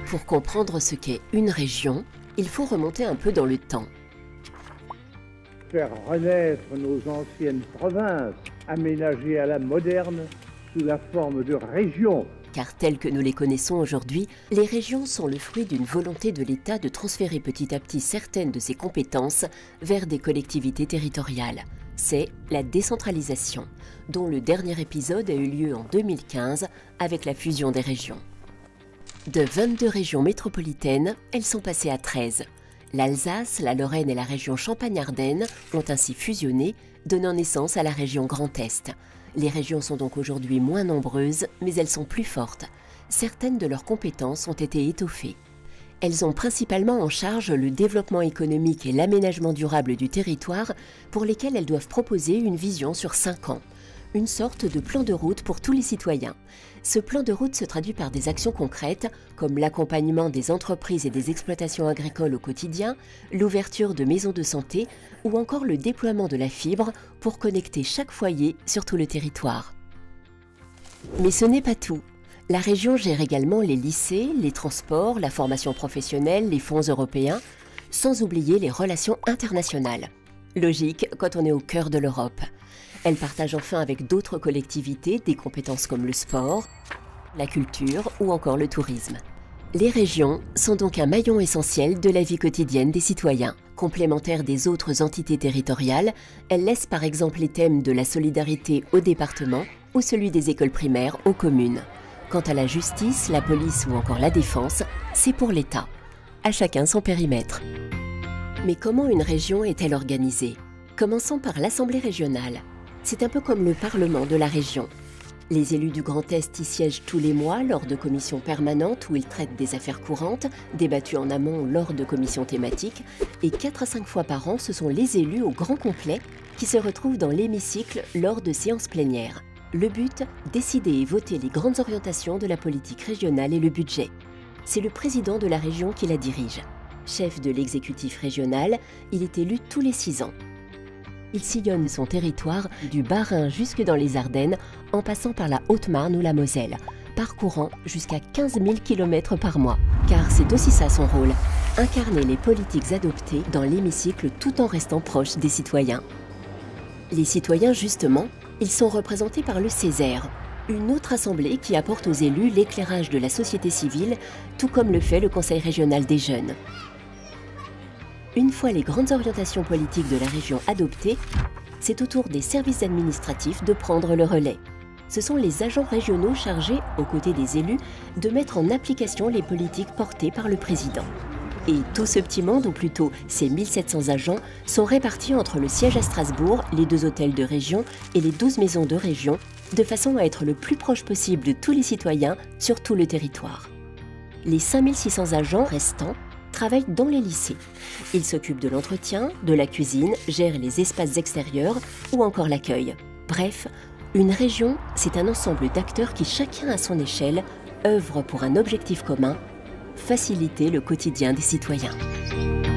Pour comprendre ce qu'est une région, il faut remonter un peu dans le temps. Faire renaître nos anciennes provinces, aménagées à la moderne, sous la forme de régions. Car telles que nous les connaissons aujourd'hui, les régions sont le fruit d'une volonté de l'État de transférer petit à petit certaines de ses compétences vers des collectivités territoriales. C'est la décentralisation, dont le dernier épisode a eu lieu en 2015 avec la fusion des régions. De 22 régions métropolitaines, elles sont passées à 13. L'Alsace, la Lorraine et la région Champagne-Ardenne ont ainsi fusionné, donnant naissance à la région Grand Est. Les régions sont donc aujourd'hui moins nombreuses, mais elles sont plus fortes. Certaines de leurs compétences ont été étoffées. Elles ont principalement en charge le développement économique et l'aménagement durable du territoire, pour lesquels elles doivent proposer une vision sur 5 ans. Une sorte de plan de route pour tous les citoyens. Ce plan de route se traduit par des actions concrètes, comme l'accompagnement des entreprises et des exploitations agricoles au quotidien, l'ouverture de maisons de santé ou encore le déploiement de la fibre pour connecter chaque foyer sur tout le territoire. Mais ce n'est pas tout. La région gère également les lycées, les transports, la formation professionnelle, les fonds européens, sans oublier les relations internationales. Logique quand on est au cœur de l'Europe. Elle partage enfin avec d'autres collectivités des compétences comme le sport, la culture ou encore le tourisme. Les régions sont donc un maillon essentiel de la vie quotidienne des citoyens. Complémentaires des autres entités territoriales, elles laissent par exemple les thèmes de la solidarité aux départements ou celui des écoles primaires aux communes. Quant à la justice, la police ou encore la défense, c'est pour l'État. À chacun son périmètre. Mais comment une région est-elle organisée? Commençons par l'Assemblée régionale. C'est un peu comme le Parlement de la région. Les élus du Grand Est y siègent tous les mois lors de commissions permanentes où ils traitent des affaires courantes, débattues en amont lors de commissions thématiques, et 4 à 5 fois par an, ce sont les élus au grand complet qui se retrouvent dans l'hémicycle lors de séances plénières. Le but, décider et voter les grandes orientations de la politique régionale et le budget. C'est le président de la région qui la dirige. Chef de l'exécutif régional, il est élu tous les 6 ans. Il sillonne son territoire du Bas-Rhin jusque dans les Ardennes, en passant par la Haute-Marne ou la Moselle, parcourant jusqu'à 15 000 km par mois. Car c'est aussi ça son rôle, incarner les politiques adoptées dans l'hémicycle tout en restant proche des citoyens. Les citoyens, justement, ils sont représentés par le Césaire, une autre assemblée qui apporte aux élus l'éclairage de la société civile, tout comme le fait le Conseil régional des jeunes. Une fois les grandes orientations politiques de la région adoptées, c'est au tour des services administratifs de prendre le relais. Ce sont les agents régionaux chargés, aux côtés des élus, de mettre en application les politiques portées par le président. Et tout ce petit monde, ou plutôt ces 1700 agents, sont répartis entre le siège à Strasbourg, les 2 hôtels de région et les 12 maisons de région, de façon à être le plus proche possible de tous les citoyens sur tout le territoire. Les 5600 agents restants travaillent dans les lycées. Ils s'occupent de l'entretien, de la cuisine, gèrent les espaces extérieurs ou encore l'accueil. Bref, une région, c'est un ensemble d'acteurs qui, chacun à son échelle, œuvrent pour un objectif commun, faciliter le quotidien des citoyens.